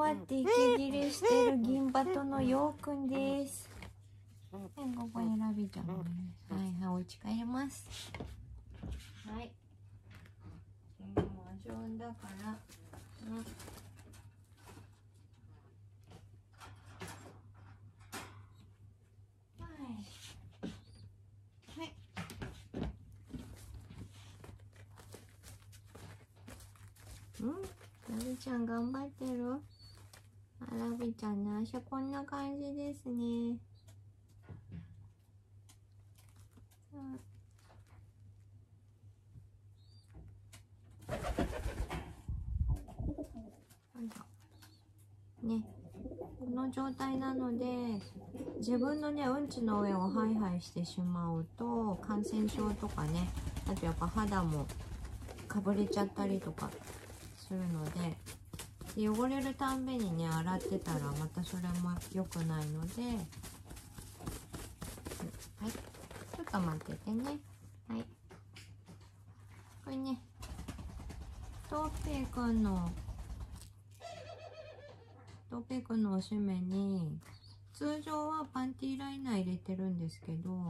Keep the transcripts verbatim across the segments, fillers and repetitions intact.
張って息切れしてる銀バトのようくんです。はい、ここにラビちゃんもいる。はいはい、お家帰ります。はい。今も遊んだから。うん。うん、ラビちゃん頑張ってる。あ、ラビちゃんの足こんな感じですね。うん、ね、この状態なので自分のねうんちの上をハイハイしてしまうと感染症とかね、あとやっぱ肌もかぶれちゃったりとかするので、で汚れるたんびにね洗ってたらまたそれも良くないので、はい、ちょっと待っててね。はい、これねトーペイくんのトーペイくんのおしめに通常はパンティーライナー入れてるんですけど、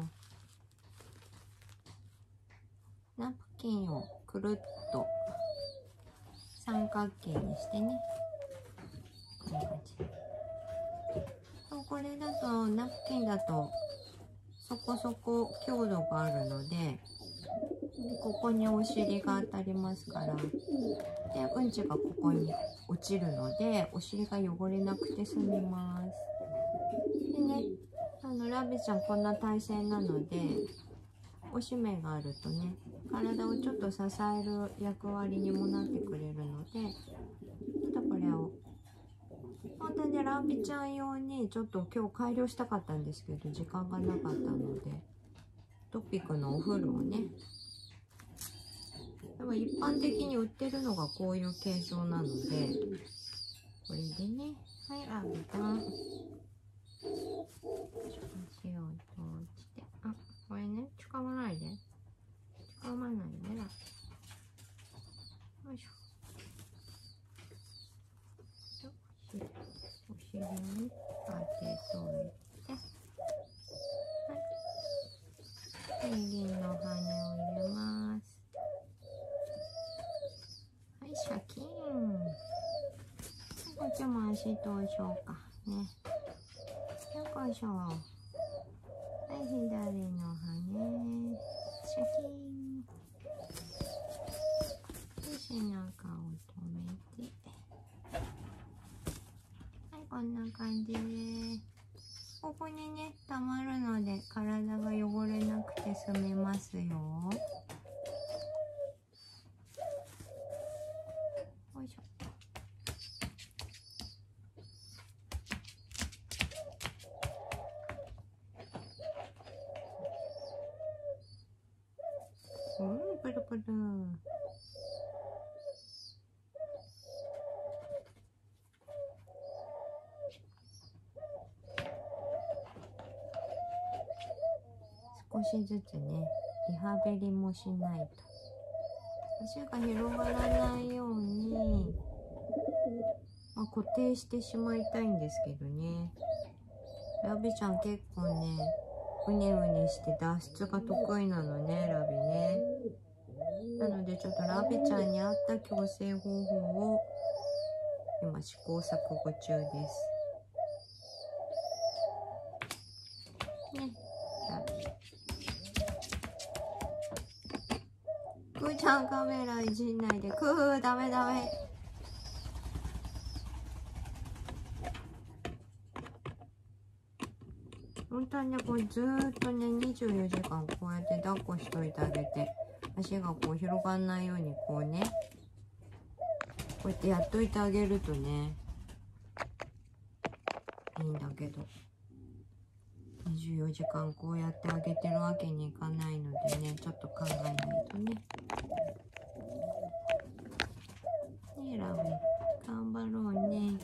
ナプキンをくるっと三角形にしてね、こんな感じ。これだとナプキンだとそこそこ強度があるので、ここにお尻が当たりますから、でうんちがここに落ちるのでお尻が汚れなくて済みます。でね、あのラビちゃんこんな体勢なのでおしめがあるとね体をちょっと支える役割にもなってくれるので、ちょっとこれを本当にラビちゃん用にちょっと今日改良したかったんですけど時間がなかったので、トピックのお風呂をね、でも一般的に売ってるのがこういう形状なので、これでね、はい、ラビちゃん塩を通して、あ、これね、使わないで使わないでね、よいしょ。お尻に当てといて、はい、銀の羽を入れます。はい、シャキーン。はい、こっちも足通しようかね。よいしょ。はい、左の羽、シャキーン。で、背中を止めて、はい、こんな感じで、ここにね溜まるので体が汚れなくて済みますよ。よいしょ。うん、プルプル。少しずつねリハビリもしないと足が広がらないように、まあ、固定してしまいたいんですけどね。ラビちゃん結構ねうねうねして脱出が得意なのね、ラビね。なのでちょっとラビちゃんに合った矯正方法を今試行錯誤中ですね。ラビくーちゃんカメラいじんないで。くー、ダメダメ。本当はね、これずーっとね、にじゅうよじかんこうやって抱っこしといてあげて、足がこう広がんないようにこうね、こうやってやっといてあげるとね、いいんだけど。にじゅうよじかんこうやってあげてるわけにいかないのでね、ちょっと考えないとね。ねえ、ラビ、頑張ろうね。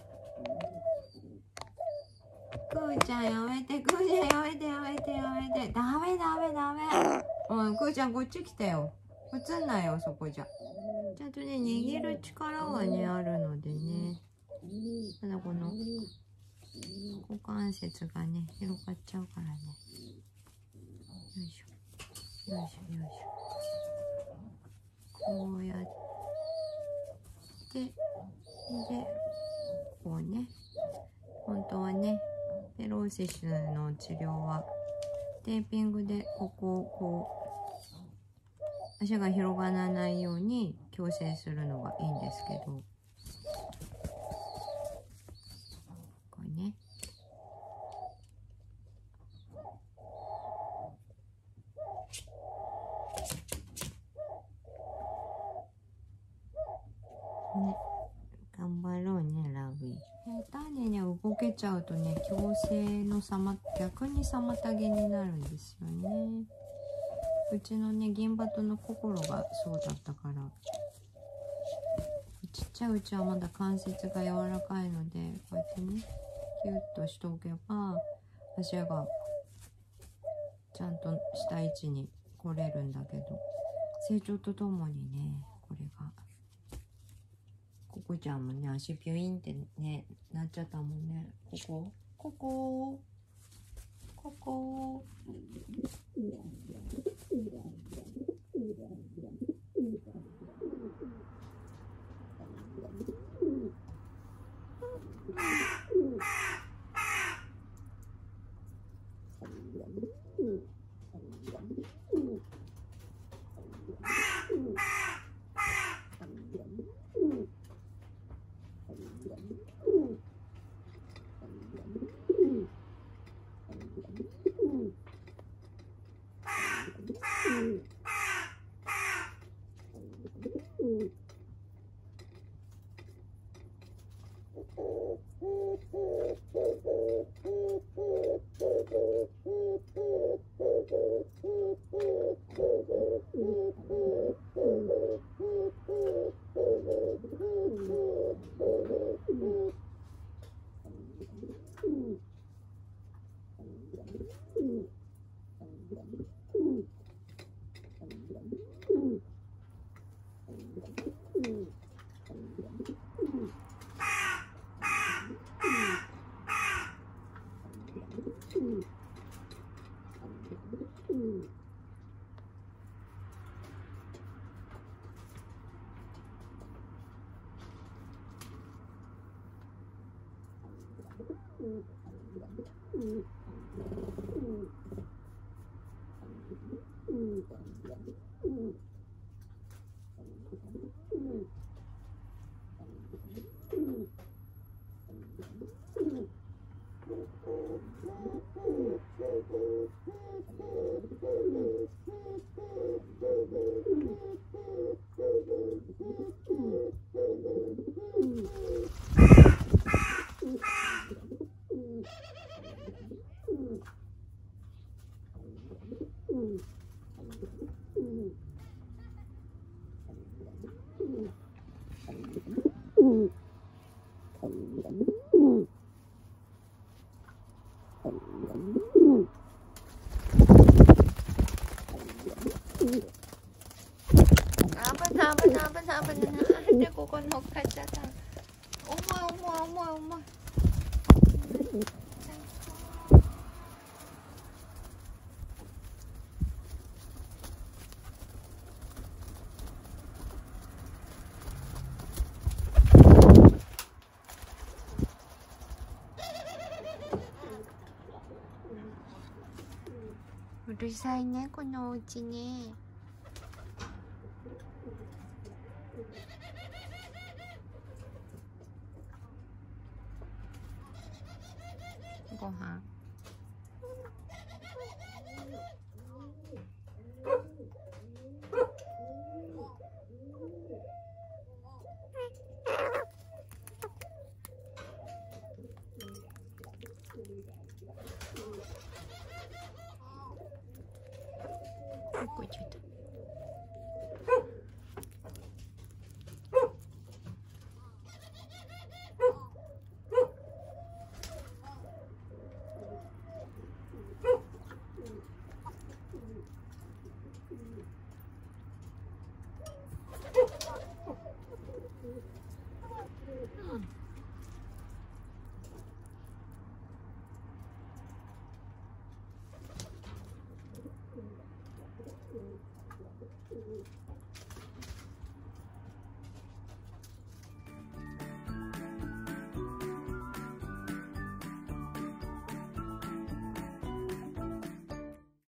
くーちゃんやめて、くーちゃんやめてやめてやめて。ダメダメダメ。おい、くーちゃんこっち来てよ。映んないよ、そこじゃ。ちゃんとね、握る力はね、あるのでね。 ただこの股関節がね広がっちゃうからね。よいしょよいしょよいしょ、こうやってでこうね、本当はねペローシスの治療はテーピングでここをこう足が広がらないように矯正するのがいいんですけど、これね、ね、頑張ろうねラブイ。下手にね動けちゃうとね矯正のさま逆に妨げになるんですよね。うちのね銀バトの心がそうだったから、ちっちゃいうちはまだ関節が柔らかいのでこうやってねキュッとしておけば足がちゃんとした位置に来れるんだけど、成長とともにねこれがココちゃんもね足ピュインってねなっちゃったもんね。ここここここ危ない危ない危ない危ない。なんでここ乗っかっちゃったの。重い重い重い重い。うるさいねこのお家ね。ご飯ここちょっと